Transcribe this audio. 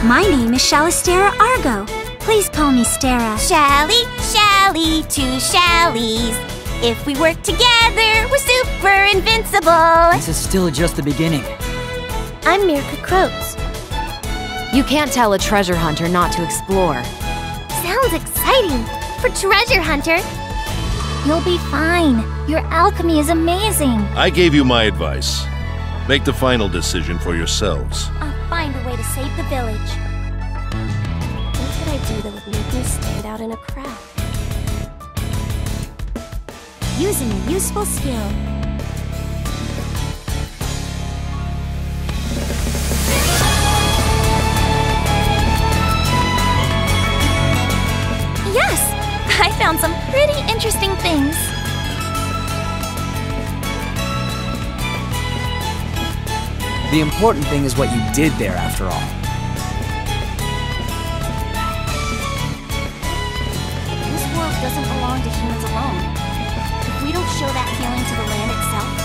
My name is Shallistera Argo. Please call me Stera. Shallie, Shallie, two Shallies. If we work together, we're super invincible. This is still just the beginning. I'm Mirka Croats. You can't tell a treasure hunter not to explore. Sounds exciting. For treasure hunter. You'll be fine. Your alchemy is amazing. I gave you my advice. Make the final decision for yourselves. I'll find a way to save the village. What could I do that would make me stand out in a crowd? Using a useful skill. Yes! I found some pretty interesting things. The important thing is what you did there, after all. This world doesn't belong to humans alone. If we don't show that healing to the land itself,